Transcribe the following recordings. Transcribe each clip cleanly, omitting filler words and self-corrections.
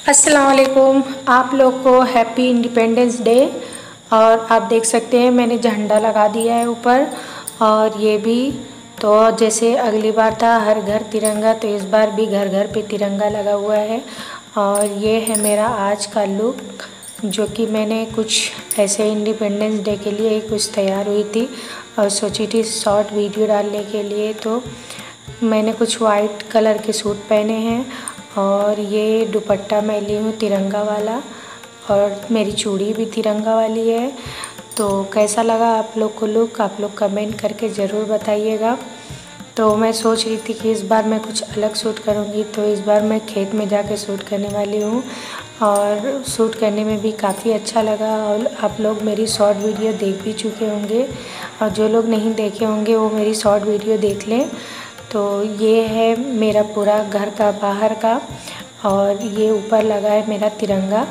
अस्सलाम वालेकुम। आप लोग को हैप्पी इंडिपेंडेंस डे। और आप देख सकते हैं मैंने झंडा लगा दिया है ऊपर। और ये भी तो जैसे अगली बार था हर घर तिरंगा, तो इस बार भी घर घर पे तिरंगा लगा हुआ है। और ये है मेरा आज का लुक, जो कि मैंने कुछ ऐसे इंडिपेंडेंस डे के लिए कुछ तैयार हुई थी और सोची थी शॉर्ट वीडियो डालने के लिए। तो मैंने कुछ वाइट कलर के सूट पहने हैं और ये दुपट्टा मैं ली हूँ तिरंगा वाला, और मेरी चूड़ी भी तिरंगा वाली है। तो कैसा लगा आप लोग को लुक, आप लोग कमेंट करके ज़रूर बताइएगा। तो मैं सोच रही थी कि इस बार मैं कुछ अलग शूट करूँगी, तो इस बार मैं खेत में जाके शूट करने वाली हूँ और शूट करने में भी काफ़ी अच्छा लगा। और आप लोग मेरी शॉर्ट वीडियो देख भी चुके होंगे, और जो लोग नहीं देखे होंगे वो मेरी शॉर्ट वीडियो देख लें। तो ये है मेरा पूरा घर का बाहर का, और ये ऊपर लगा है मेरा तिरंगा।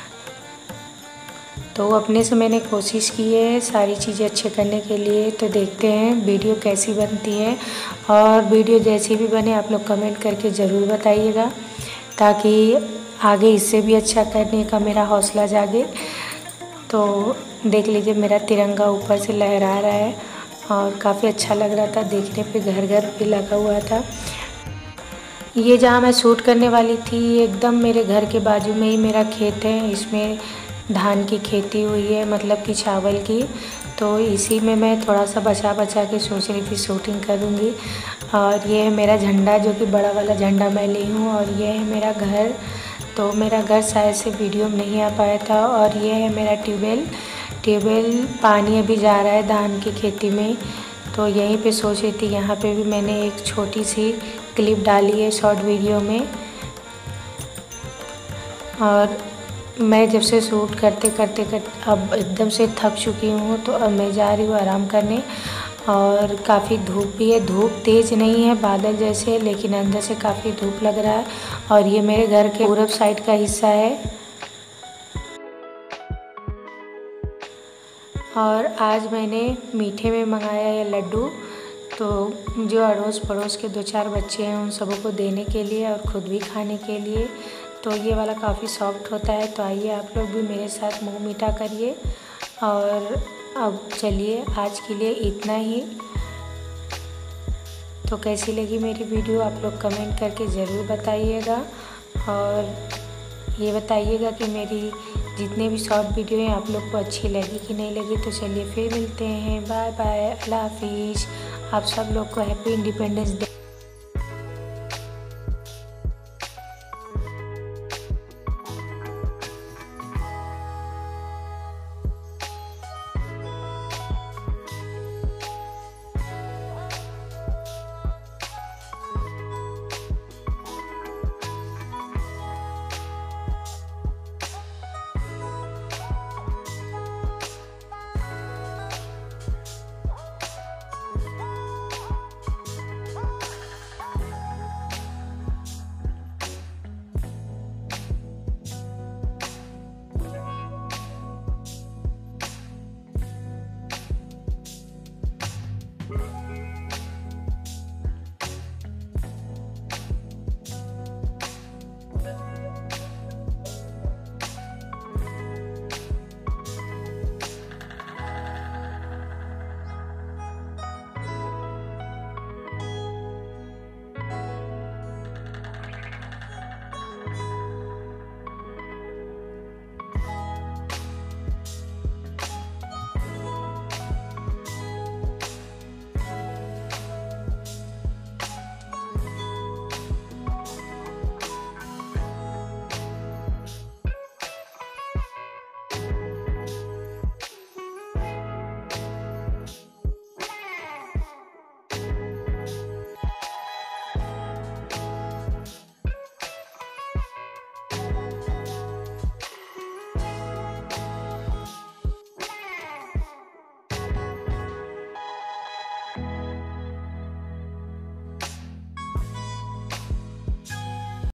तो अपने से मैंने कोशिश की है सारी चीज़ें अच्छे करने के लिए। तो देखते हैं वीडियो कैसी बनती है, और वीडियो जैसी भी बने आप लोग कमेंट करके ज़रूर बताइएगा, ताकि आगे इससे भी अच्छा करने का मेरा हौसला जागे। तो देख लीजिए मेरा तिरंगा ऊपर से लहरा रहा है और काफ़ी अच्छा लग रहा था देखने पे, घर घर पे लगा हुआ था। ये जहाँ मैं शूट करने वाली थी एकदम मेरे घर के बाजू में ही मेरा खेत है। इसमें धान की खेती हुई है, मतलब कि चावल की। तो इसी में मैं थोड़ा सा बचा बचा के सोच रही थी शूटिंग करूँगी। और ये है मेरा झंडा, जो कि बड़ा वाला झंडा मैं ली हूँ। और ये है मेरा घर। तो मेरा घर शायद से वीडियो में नहीं आ पाया था। और ये है मेरा ट्यूबवेल पानी अभी जा रहा है धान की खेती में। तो यहीं पे सोच रही थी, यहाँ पे भी मैंने एक छोटी सी क्लिप डाली है शॉर्ट वीडियो में। और मैं जब से शूट करते करते अब एकदम से थक चुकी हूँ, तो अब मैं जा रही हूँ आराम करने। और काफ़ी धूप भी है, धूप तेज़ नहीं है, बादल जैसे, लेकिन अंदर से काफ़ी धूप लग रहा है। और ये मेरे घर के पूरब साइड का हिस्सा है। और आज मैंने मीठे में मंगाया है लड्डू, तो जो अड़ोस पड़ोस के 2-4 बच्चे हैं उन सबों को देने के लिए और ख़ुद भी खाने के लिए। तो ये वाला काफ़ी सॉफ्ट होता है। तो आइए आप लोग भी मेरे साथ मुँह मीठा करिए। और अब चलिए आज के लिए इतना ही। तो कैसी लगी मेरी वीडियो आप लोग कमेंट करके ज़रूर बताइएगा। और ये बताइएगा कि मेरी जितने भी शॉर्ट वीडियो हैं आप लोग को अच्छी लगी कि नहीं लगी। तो चलिए फिर मिलते हैं, बाय बाय, अल्लाह हाफिज़। आप सब लोग को हैप्पी इंडिपेंडेंस डे।